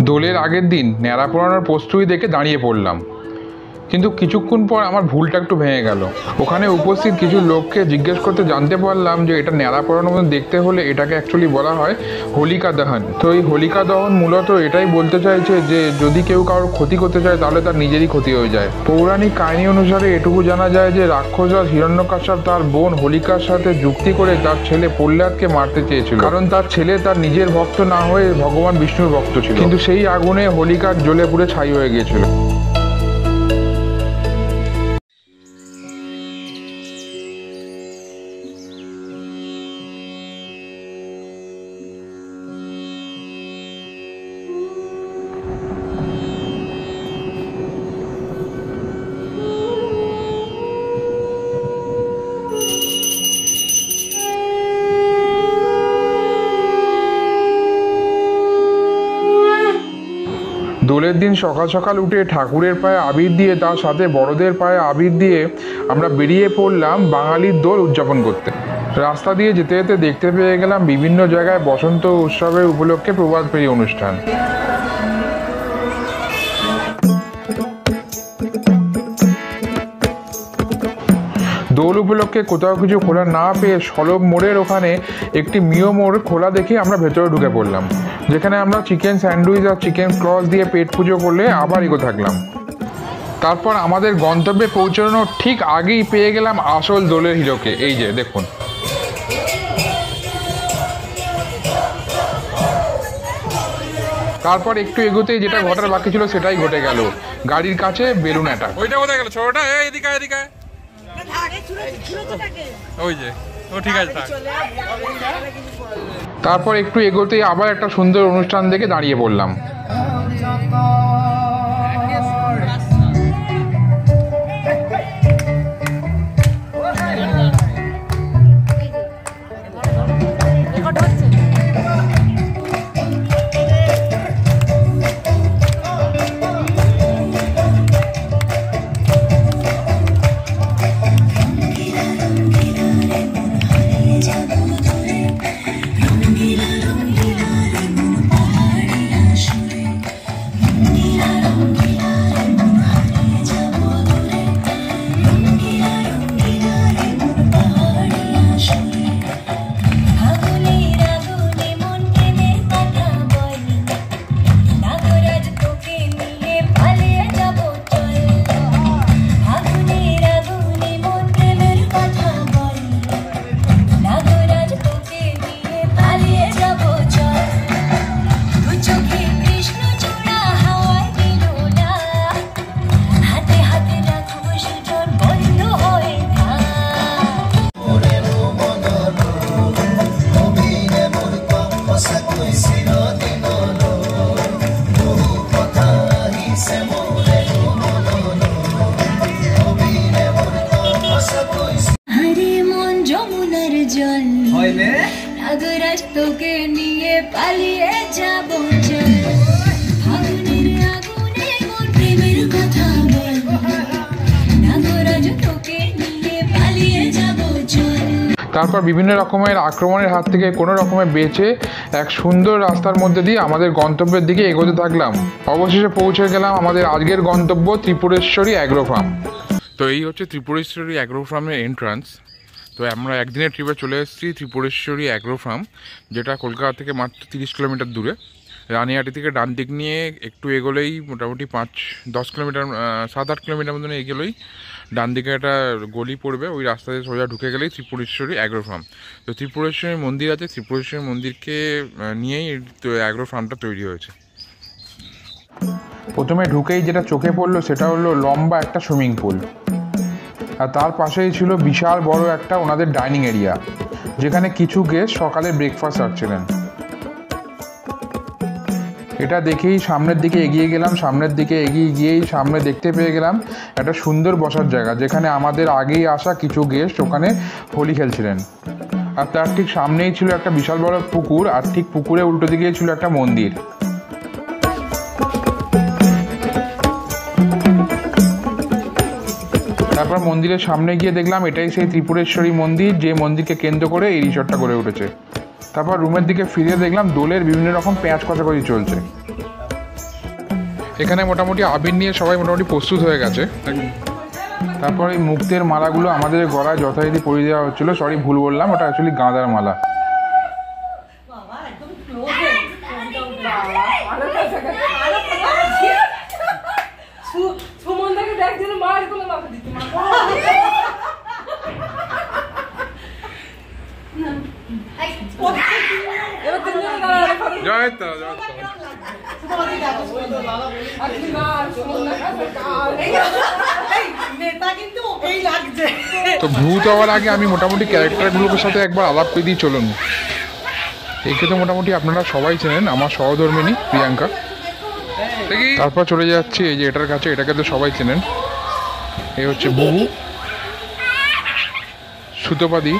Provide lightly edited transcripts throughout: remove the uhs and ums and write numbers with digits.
দোলের আগের দিন ন্যাড়া পোড়ানোর প্রস্তুতি দেখে দাঁড়িয়ে পড়লাম, কিন্তু কিছুক্ষণ পর আমার ভুলটা একটু ভেঙে গেল। ওখানে উপস্থিত কিছু লোককে জিজ্ঞেস করতে জানতে পারলাম যে এটা ন্যাড়া পোড়ানোর মতো দেখতে হলে এটাকে অ্যাকচুয়ালি বলা হয় হোলিকা দহন। তো এই হোলিকা দহন মূলত এটাই বলতে চাইছে যে যদি কেউ কারোর ক্ষতি করতে চায় তাহলে তার নিজেরই ক্ষতি হয়ে যায়। পৌরাণিক কাহিনী অনুসারে এটুকু জানা যায় যে রাক্ষসরাজ হিরণ্যকশ্যপ তার বোন হোলিকার সাথে যুক্তি করে তার ছেলে প্রহ্লাদকে মারতে চেয়েছিল, কারণ তার ছেলে তার নিজের ভক্ত না হয়ে ভগবান বিষ্ণুর ভক্ত ছিল। কিন্তু সেই আগুনে হোলিকা জ্বলে পুড়ে ছাই হয়ে গিয়েছিল। দোলের দিন সকাল সকাল উঠে ঠাকুরের পায়ে আবির দিয়ে তার সাথে বড়দের পায়ে আবির দিয়ে আমরা বেরিয়ে পড়লাম বাঙালির দোল উদযাপন করতে। রাস্তা দিয়ে যেতে যেতে দেখতে পেয়ে গেলাম বিভিন্ন জায়গায় বসন্ত উৎসবের উপলক্ষে প্রভাত ফেরি অনুষ্ঠান। দোল উপলক্ষে কোথাও কিছু খোলা না পেয়ে সলভ মোড়ের ওখানে একটি মিও মোড় খোলা দেখে আমরা ভেতরে ঢুকে পড়লাম, যেখানে আমরা চিকেন স্যান্ডউইচ আর চিকেন ক্রস দিয়ে পেট পুজো করলে আবার এগো থাকলাম। তারপর আমাদের গন্তব্যে পৌঁছানোর ঠিক আগেই পেয়ে গেলাম আসল দোলের হিরোকে। এই যে দেখুন, তারপর একটু এগোতেই যেটা ঘটার বাকি ছিল সেটাই ঘটে গেল। গাড়ির কাছে বেলুন অ্যাটাক। ওইটা কোথায় গেল? ছোটটা এদিকে এদিকে ওই যে ও ঠিক আছে। তারপর একটু এগোতেই আবার একটা সুন্দর অনুষ্ঠান দেখে দাঁড়িয়ে পড়লাম। নাগরাজ তোকে নিয়ে পালিয়ে যাব চল, ফাগুনের আগুনে মোর প্রেমের কথা বল, নাগরাজ তোকে নিয়ে পালিয়ে যাব চল। তারপর বিভিন্ন রকমের আক্রমণের হাত থেকে কোনো রকমে বেঁচে এক সুন্দর রাস্তার মধ্যে দিয়ে আমাদের গন্তব্যের দিকে এগোতে থাকলাম। অবশেষে পৌঁছে গেলাম আমাদের আজকের গন্তব্য ত্রিপুরেশ্বরী অ্যাগ্রো ফার্ম। তো এই হচ্ছে ত্রিপুরেশ্বরী অ্যাগ্রো ফার্মের এন্ট্রান্স। তো আমরা একদিনের ট্রিপে চলে এসেছি ত্রিপুরেশ্বরী অ্যাগ্রো ফার্ম, যেটা কলকাতা থেকে মাত্র 30 কিলোমিটার দূরে। রানিহাটি থেকে ডান দিক নিয়ে একটু এগোলেই মোটামুটি 5-10 কিলোমিটার 7-8 কিলোমিটার মতন এগোলেই ডান দিকে একটা গলি পড়বে, ওই রাস্তা দিয়ে সোজা ঢুকে গেলেই ত্রিপুরেশ্বরী অ্যাগ্রো ফার্ম। তো ত্রিপুরেশ্বরী মন্দির আছে, ত্রিপুরেশ্বরী মন্দিরকে নিয়েই অ্যাগ্রো ফার্মটা তৈরি হয়েছে। প্রথমে ঢুকেই যেটা চোখে পড়লো সেটা হলো লম্বা একটা সুইমিং পুল, আর তার পাশেই ছিল বিশাল বড় একটা ওনাদের ডাইনিং এরিয়া, যেখানে কিছু গেস্ট সকালে ব্রেকফাস্ট রাখছিলেন। এটা দেখেই সামনের দিকে এগিয়ে গেলাম। সামনের দিকে এগিয়ে গিয়েই সামনে দেখতে পেয়ে গেলাম একটা সুন্দর বসার জায়গা, যেখানে আমাদের আগেই আসা কিছু গেস্ট ওখানে হোলি খেলছিলেন। আর তার ঠিক সামনেই ছিল একটা বিশাল বড় পুকুর, আর ঠিক পুকুরে উল্টো দিকেই ছিল একটা মন্দির। তারপর মন্দিরের সামনে গিয়ে দেখলাম এটাই সেই ত্রিপুরেশ্বরী মন্দির, যে মন্দিরকে কেন্দ্র করে এই রিসর্টটা গড়ে উঠেছে। তারপর রুমের দিকে ফিরে দেখলাম দোলের বিভিন্ন রকম প্যাঁচ কষাকষি চলছে। এখানে মোটামুটি আবির নিয়ে সবাই মোটামুটি প্রস্তুত হয়ে গেছে। তারপর এই মুক্তের মালাগুলো আমাদের গলায় যথারীতি পরিয়ে দেওয়া হচ্ছিলো। সরি, ভুল বললাম, ওটা অ্যাকচুয়ালি গাঁদার মালা। তো ভূত হওয়ার আগে আমি মোটামুটি ক্যারেক্টারগুলোর সাথে একবার আলাপ করে দিয়ে চলুন। একে তো মোটামুটি আপনারা সবাই চেনেন, আমার সহধর্মিনী প্রিয়াঙ্কা। তারপর চলে যাচ্ছি এই যে এটার কাছে, এটাকে তো সবাই চেনেন, এই হচ্ছে বুবু, সুতোপাদি,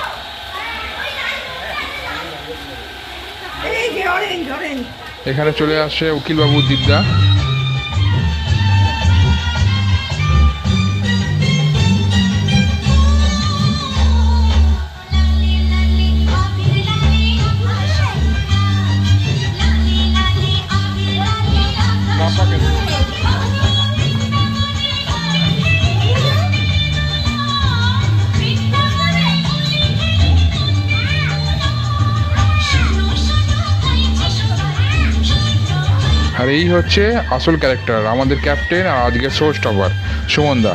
এখানে চলে আসছে উকিলবাবু দিদা, আর এই হচ্ছে আসল ক্যারেক্টার, আমাদের ক্যাপ্টেন আর আজকের শো স্টপার সুমন দা।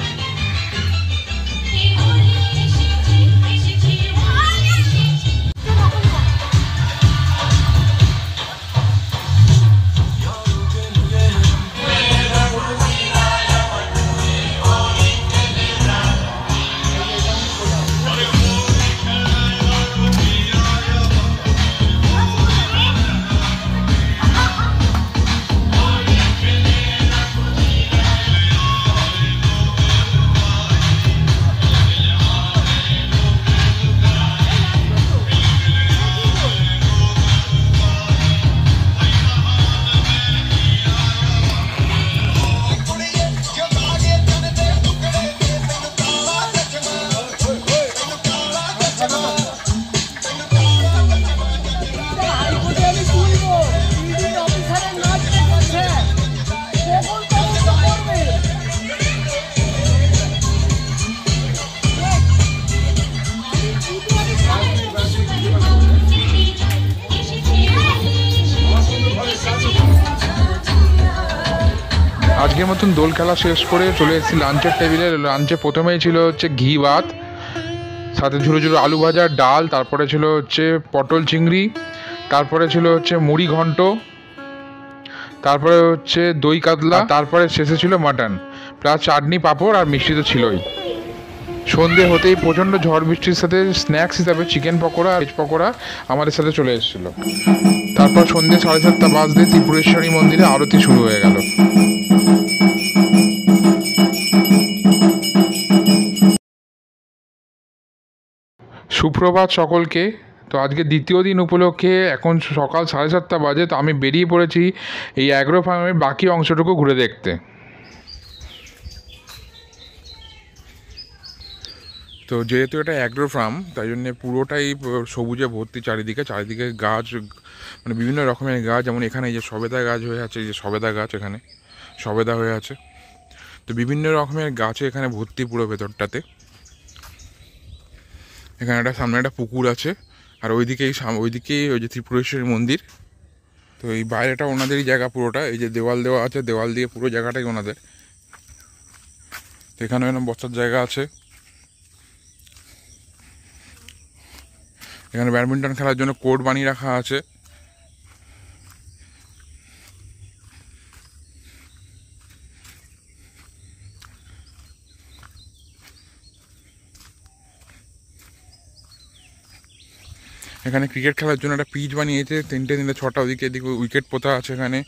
আজকের মতন দোল খেলা শেষ করে চলে এসেছি লাঞ্চের টেবিলে। লাঞ্চে প্রথমেই ছিল হচ্ছে ঘি ভাত, সাথে ঝুড়ো ঝুড়ো আলু ভাজা, ডাল, তারপরে ছিল হচ্ছে পটল চিংড়ি, তারপরে ছিল হচ্ছে মুড়ি ঘন্ট, তারপরে হচ্ছে দই কাতলা, তারপরে শেষে ছিল মাটন, প্লাস চাটনি, পাঁপড় আর মিষ্টি তো ছিলই। সন্ধে হতেই প্রচণ্ড ঝড় বৃষ্টির সাথে স্ন্যাক্স হিসাবে চিকেন পকোড়া, ভেজ পকোড়া আমাদের সাথে চলে এসেছিল। তারপর সন্ধে 7:30 বাজতে ত্রিপুরেশ্বরী মন্দিরে আরতি শুরু হয়ে গেল। সুপ্রভাত সকলকে। তো আজকে দ্বিতীয় দিন উপলক্ষে এখন সকাল 7:30 বাজে। তো আমি বেরিয়ে পড়েছি এই অ্যাগ্রো ফার্মের বাকি অংশটুকু ঘুরে দেখতে। তো যেহেতু এটা অ্যাগ্রো ফার্ম, তাই জন্যে পুরোটাই সবুজে ভর্তি, চারিদিকে চারিদিকে গাছ, মানে বিভিন্ন রকমের গাছ। যেমন এখানে এই যে সবেদা গাছ হয়ে আছে, এই যে সবেদা গাছ, এখানে সবেদা হয়ে আছে। তো বিভিন্ন রকমের গাছে এখানে ভর্তি পুরো ভেতরটাতে। এখানে একটা সামনে একটা পুকুর আছে, আর ওইদিকেই ওই যে ত্রিপুরেশ্বরী মন্দির। তো এই বাইরেটা ওনাদেরই জায়গা পুরোটা, এই যে দেওয়াল দেওয়া আছে, দেওয়াল দিয়ে পুরো জায়গাটাই ওনাদের। তো এখানে বসার জায়গা আছে, এখানে ব্যাডমিন্টন খেলার জন্য কোর্ট বানিয়ে রাখা আছে। এখানে ক্রিকেট খেলার জন্য একটা পিচ বানিয়েছে, 3টে 6টা, ওদিকে এদিকে উইকেট পোতা আছে। এখানে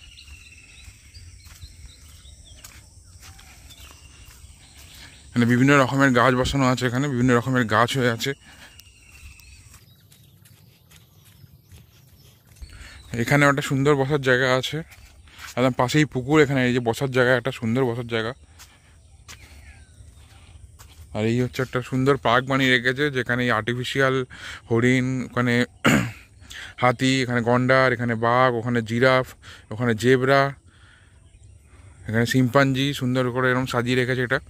বিভিন্ন রকমের গাছ বসানো আছে, এখানে বিভিন্ন রকমের গাছ হয়ে আছে। এখানে একটা সুন্দর বসার জায়গা আছে, একদম পাশেই পুকুর। এখানে এই যে বসার জায়গা, একটা সুন্দর বসার জায়গা। আর এই হচ্ছে একটা সুন্দর পার্ক বানিয়ে রেখেছে, যেখানে আর্টিফিশিয়াল হরিণ, ওখানে হাতি, এখানে গন্ডার, এখানে বাঘ, ওখানে জিরাফ, ওখানে জেব্রা, এখানে শিম্পাঞ্জি সুন্দর করে এরকম সাজিয়ে রেখেছে এটা।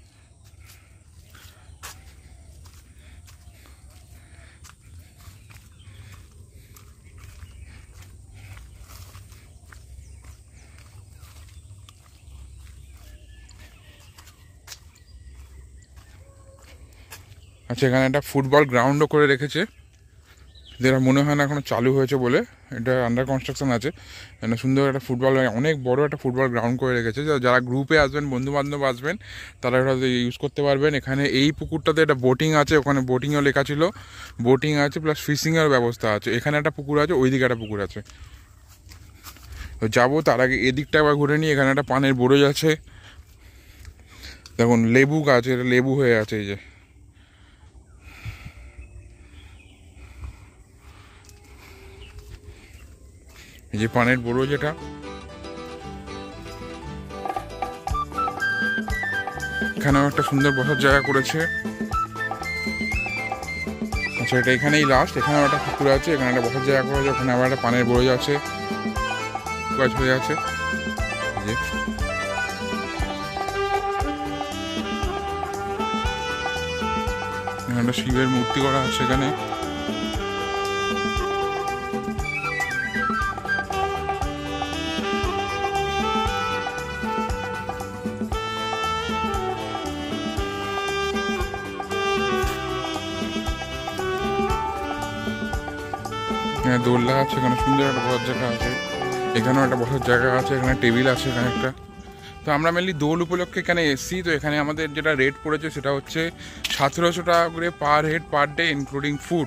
আচ্ছা, এখানে একটা ফুটবল গ্রাউন্ডও করে রেখেছে, যেটা মনে হয় না এখনো চালু হয়েছে বলে, এটা আন্ডার কনস্ট্রাকশন আছে। মানে সুন্দর একটা ফুটবল, অনেক বড় একটা ফুটবল গ্রাউন্ড করে রেখেছে। যারা গ্রুপে আসবেন, বন্ধু বান্ধব আসবেন, তারা এটা ইউজ করতে পারবেন। এখানে এই পুকুরটাতে একটা বোটিং আছে, ওখানে বোটিংও লেখা ছিল, বোটিং আছে প্লাস ফিশিংয়ের ব্যবস্থা আছে। এখানে একটা পুকুর আছে, ওইদিকে একটা পুকুর আছে। তো যাবো, তার আগে এদিকটা আবার ঘুরে নিই। এখানে একটা পানের বরজ আছে, দেখুন লেবু গাছ, এটা লেবু হয়ে আছে। এই যে পানের বরজ, এটা এখানেও একটা সুন্দর বসার জায়গা করেছে। আচ্ছা, এটা এখানেই লাস্ট। এখানেও একটা পুকুর আছে, এখানে একটা বসার জায়গা করেছে, ওখানে আবার একটা পানের বরজ আছে, গাছ হয়ে আছে। এখানে একটা শিবের মূর্তি করা আছে এখানে। দোলনা আছে, এখানে সুন্দর একটা বসার জায়গা আছে, এখানেও একটা বসার জায়গা আছে, এখানে টেবিল আছে এখানে একটা। তো আমরা মেনলি দোল উপলক্ষে এখানে এসেছি। তো এখানে আমাদের যেটা রেট পড়েছে সেটা হচ্ছে 1700 টাকা করে per head per day, including food,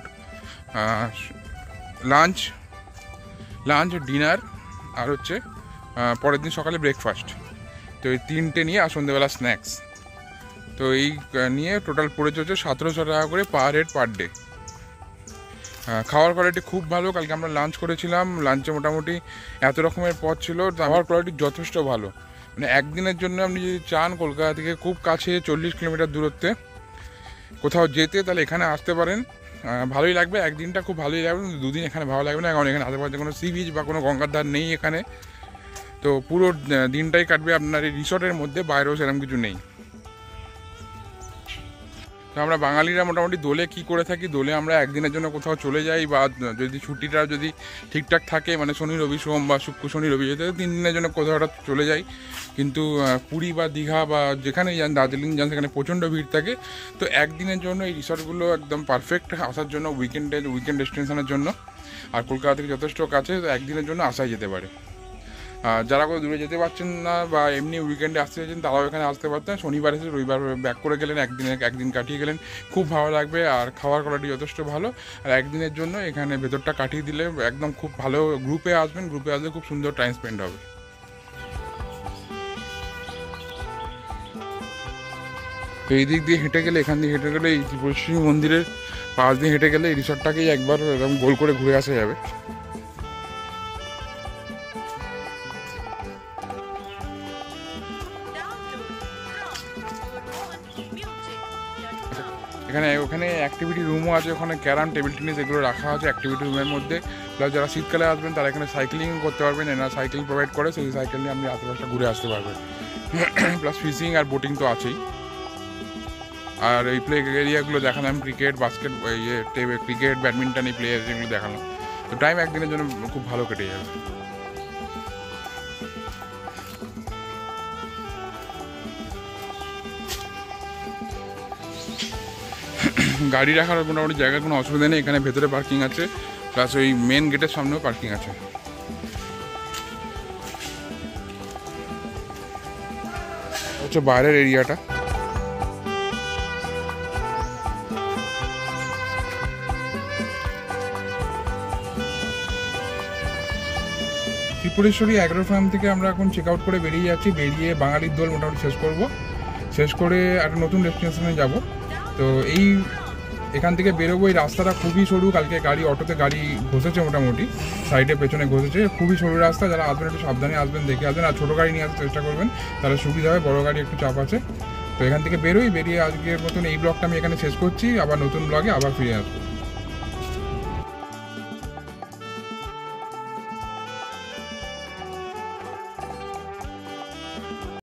lunch, dinner, আর হচ্ছে পরের দিন সকালে ব্রেকফাস্ট। তো এই তিনটে নিয়ে আর সন্ধ্যেবেলা স্ন্যাক্স। তো এই নিয়ে টোটাল পড়েছে হচ্ছে 1700 টাকা করে পার হেড পার ডে। খাওয়ার কোয়ালিটি খুব ভালো। কালকে আমরা লাঞ্চ করেছিলাম, লাঞ্চে মোটামুটি এত রকমের পদ ছিল, খাওয়ার কোয়ালিটি যথেষ্ট ভালো। মানে একদিনের জন্য আপনি যদি চান কলকাতা থেকে খুব কাছে 40 কিলোমিটার দূরত্বে কোথাও যেতে, তাহলে এখানে আসতে পারেন, ভালোই লাগবে। একদিনটা খুব ভালোই লাগবে, দুদিন এখানে ভালো লাগবে না, কারণ এখানে আশেপাশে কোনো সি বিচ বা কোনো গঙ্গার ধার নেই এখানে। তো পুরো দিনটাই কাটবে আপনার এই রিসর্টের মধ্যে, বাইরেও সেরকম কিছু নেই। তো আমরা বাঙালিরা মোটামুটি দোলে কি করে থাকি, দোলে আমরা একদিনের জন্য কোথাও চলে যাই, বা যদি ছুটিটা যদি ঠিকঠাক থাকে, মানে শনি রবি সোম বা শুক্র শনি রবি, যেতে 3 দিনের জন্য কোথাও চলে যাই। কিন্তু পুরী বা দীঘা বা যেখানেই যান, দার্জিলিং যান, সেখানে প্রচণ্ড ভিড় থাকে। তো একদিনের জন্য এই রিসর্টগুলো একদম পারফেক্ট আসার জন্য, উইকেন্ড ডেস্টিনেশনের জন্য। আর কলকাতা থেকে যথেষ্ট কাছে, তো একদিনের জন্য আসাই যেতে পারে। যারা কোনো দূরে যেতে পারছেন না বা এমনি উইকেন্ডে আসতে চাইছেন, তারাও এখানে আসতে পারতেন। শনিবার এসে রবিবার ব্যাক করে গেলেন, একদিন কাটিয়ে গেলেন, খুব ভালো লাগবে। আর খাওয়ার কোয়ালিটি যথেষ্ট ভালো। আর একদিনের জন্য এখানে ভেতরটা কাটিয়ে দিলে একদম খুব ভালো। গ্রুপে আসবেন, গ্রুপে আসলে খুব সুন্দর টাইম স্পেন্ড হবে। তো এই দিক দিয়ে হেঁটে গেলে, এখান দিয়ে হেঁটে গেলে, এই ত্রিপুরেশ্বরী মন্দিরের পাশ দিয়ে হেঁটে গেলে এই রিসর্টটাকেই একবার এরকম গোল করে ঘুরে আসা যাবে। ওখানে অ্যাক্টিভিটি রুমও আছে, ওখানে ক্যারাম, টেবিল টেনিস এগুলো রাখা আছে অ্যাক্টিভিটি রুমের মধ্যে। প্লাস যারা শীতকালে আসবেন তারা এখানে সাইক্লিংও করতে পারবেন, এনারা সাইকেল প্রোভাইড করে, সেই সাইকেল নিয়ে আপনি আশেপাশটা ঘুরে আসতে পারবেন। প্লাস ফিশিং আর বোটিং তো আছেই। আর এই প্লে এরিয়াগুলো দেখালাম, ক্রিকেট, বাস্কেট, ক্রিকেট, ব্যাডমিন্টন, এই প্লে এরিয়াগুলো দেখালাম। তো টাইম একদিনের জন্য খুব ভালো কেটে যাবে। গাড়ি রাখার মোটামুটি জায়গার কোনো অসুবিধা নেই। এখানে ভেতরে পার্কিং আছে, প্লাস ওই মেন গেটের সামনেও পার্কিং আছে। হচ্ছে বাইরের এরিয়াটা। ত্রিপুরেশ্বরী অ্যাগ্রো ফার্ম থেকে আমরা এখন চেক আউট করে বেরিয়ে যাচ্ছি। বেরিয়ে বাঙালির দোল মোটামুটি শেষ করে একটা নতুন ডেস্টিনেশনে যাব। তো এখান থেকে বেরোবো। এই রাস্তাটা খুবই সরু, কালকে অটোতে গাড়ি ঘষেছে, মোটামুটি সাইডে পেছনে ঘষেছে। খুবই সরু রাস্তা, যারা আসবেন একটু সাবধানে আসবেন, দেখে আসবেন। আর ছোটো গাড়ি নিয়ে আসার চেষ্টা করবেন, তাহলে সুবিধা হবে। বড় গাড়ি একটু চাপ আছে। তো এখান থেকে বেরিয়ে আজকের মতন এই ব্লগটা আমি এখানে শেষ করছি। আবার নতুন ব্লগে আবার ফিরে আসবো।